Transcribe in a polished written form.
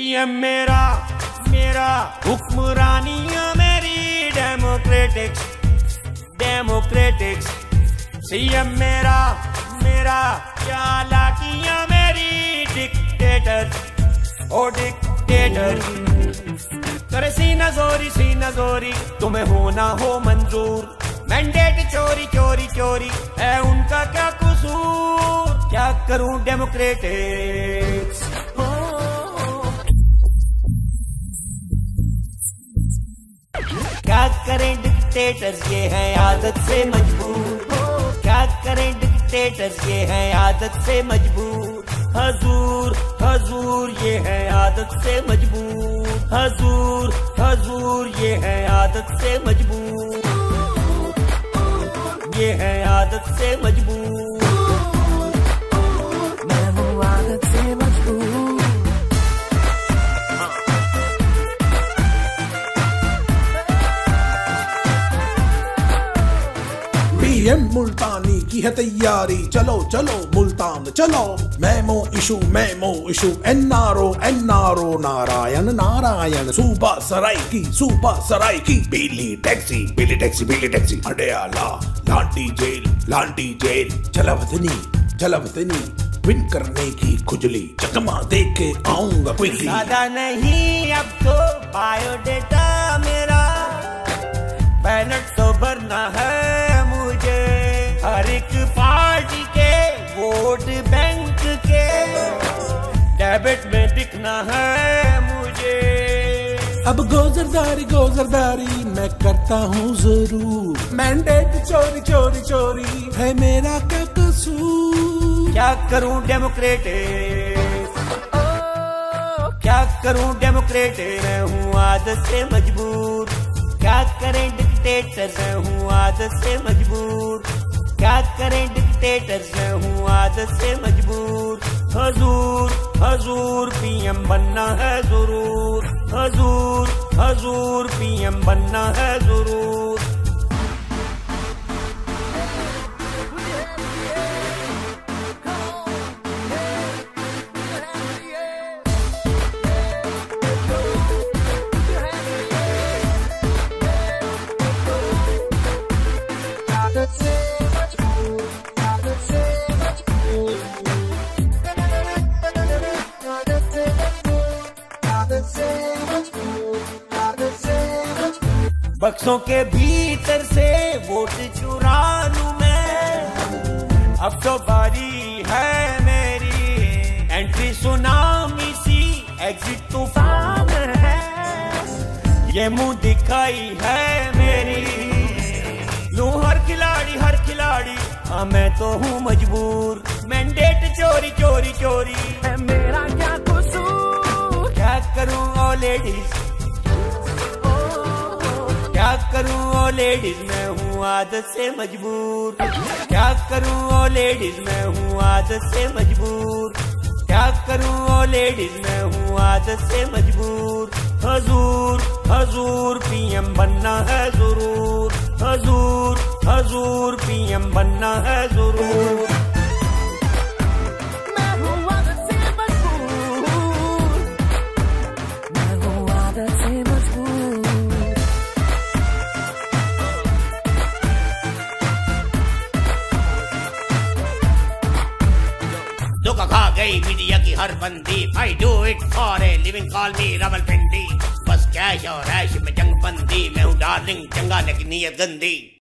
PM मेरा मेरा हुक्मरानियां मेरी डेमोक्रेटिक्स सीएम मेरा मेरा चालाकियां मेरी डिक्टेटर करे सीना जोरी तुम्हें होना हो मंजूर मैंडेट चोरी है उनका क्या कसूर क्या करूं डेमोक्रेटिक्स क्या करें डिक्टेटर्स ये है आदत से मजबूर क्या करें डिक्टेटर्स ये है आदत से मजबूर हजूर ये है आदत से मजबूर हजूर ये है आदत से मजबूर ये है आदत से मजबूर मैं हूँ आदत से मजबूर पीएम मुल्तानी की है तैयारी चलो मुल्तान चलो मेमो इशू एनआरओ नारायण सूबा सराय की पीली टैक्सी अडयाला लांटी जेल चलवतनी विन करने की खुजली चकमा दे के आऊंगा क्विकली ज्यादा नहीं अब तो बायोडेटा मेरा बैलेट तो भरना है मुझे हर एक पार्टी के वोट बैंक के डेबिट में दिखना है मुझे अब गोजरदारी मैं करता हूँ जरूर मैंडेट चोरी है मेरा क्या कसूर क्या करूँ डेमोक्रेटिक मैं हूँ आदत से मजबूर क्या करें डिक्टेटर्स मैं हूँ आदत से मजबूर क्या करें डिक्टेटर्स मैं हूँ आदत से मजबूर हजूर पीएम बनना है जरूर हजूर पीएम बनना है जरूर बक्सों के भीतर से वोट चुरा लूं मैं अब तो बारी है मेरी एंट्री सुनामी सी एग्जिट तूफान है ये मुंह दिखाई है मेरी लूं हर खिलाड़ी हाँ मैं तो हूँ मजबूर मैंडेट चोरी है मेरा क्या कसूर क्या करूँ ओ लेडीज क्या करूं ओ लेडीज मैं हूँ आदत से मजबूर क्या करूं ओ लेडीज मैं हूँ आदत से मजबूर क्या करूं ओ लेडीज मैं हूँ आदत से मजबूर हजूर पीएम बनना है जरूर हजूर पीएम बनना है जरूर मैं हूँ आदत से मजबूर मैं हूँ आदत से मजबूर धोखा खा गई मीडिया की हर बंदी I do it for a living call me Rawalpindi बस कैश और ऐश में जंग बंदी मैं हूँ डार्लिंग चंगा लेकिन नीयत गंदी